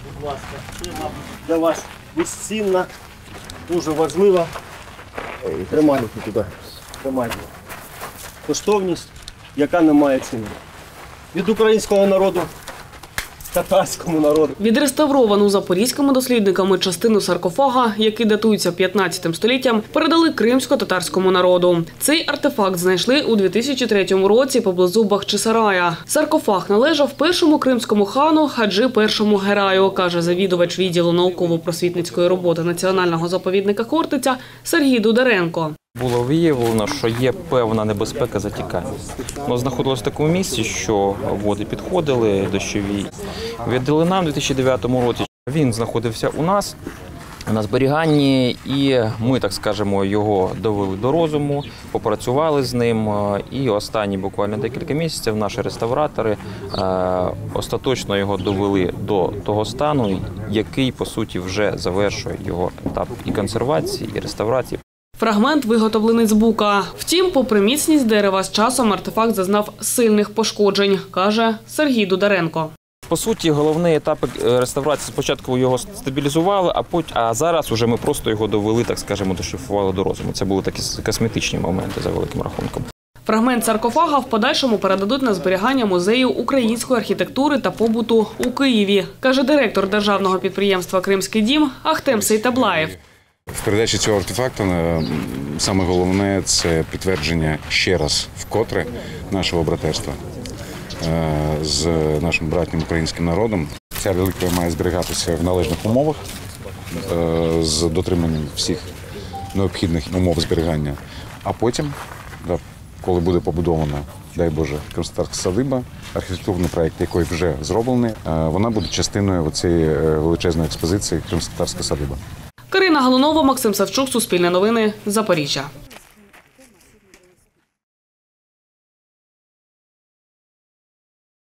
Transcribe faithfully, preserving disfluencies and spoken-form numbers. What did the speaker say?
Будь ласка, це, мабуть, для вас безцінна, дуже важлива. Тримайте туди. Тримайте. Коштовність, яка не має ціни. Від українського народу, татарському народу. Відреставровану запорізькими дослідниками частину саркофага, який датується п'ятнадцятим століттям, передали кримсько-татарському народу. Цей артефакт знайшли у дві тисячі третьому році поблизу Бахчисарая. Саркофаг належав першому кримському хану Хаджи першому Гераю, каже завідувач відділу науково-просвітницької роботи Національного заповідника Хортиця Сергій Дударенко. Було виявлено, що є певна небезпека затікання. Воно знаходилось в такому місці, що води підходили дощові. Віддали нам у дві тисячі дев'ятому році. Він знаходився у нас на зберіганні, і ми, так скажемо, його довели до розуму, попрацювали з ним. І останні буквально декілька місяців наші реставратори остаточно його довели до того стану, який, по суті, вже завершує його етап і консервації, і реставрації. Фрагмент виготовлений з бука. Втім, попри міцність дерева, з часом артефакт зазнав сильних пошкоджень, каже Сергій Дударенко. По суті, головний етап реставрації спочатку його стабілізували, а потім, а зараз уже ми просто його довели, так скажемо, дошліфували до розуму. Це були такі косметичні моменти за великим рахунком. Фрагмент саркофага в подальшому передадуть на зберігання Музею української архітектури та побуту у Києві, каже директор державного підприємства «Кримський дім» Ахтем Сейтаблаєв. В передачі цього артефакту саме головне – це підтвердження ще раз вкотре нашого братерства з нашим братнім українським народом. Ця реліквія має зберігатися в належних умовах з дотриманням всіх необхідних умов зберігання. А потім, коли буде побудована, дай Боже, кримськотатарська садиба, архітектурний проєкт, який вже зроблений, вона буде частиною цієї величезної експозиції «Кримськотатарська садиба». Карина Галунова, Максим Савчук, Суспільне новини, Запоріжжя.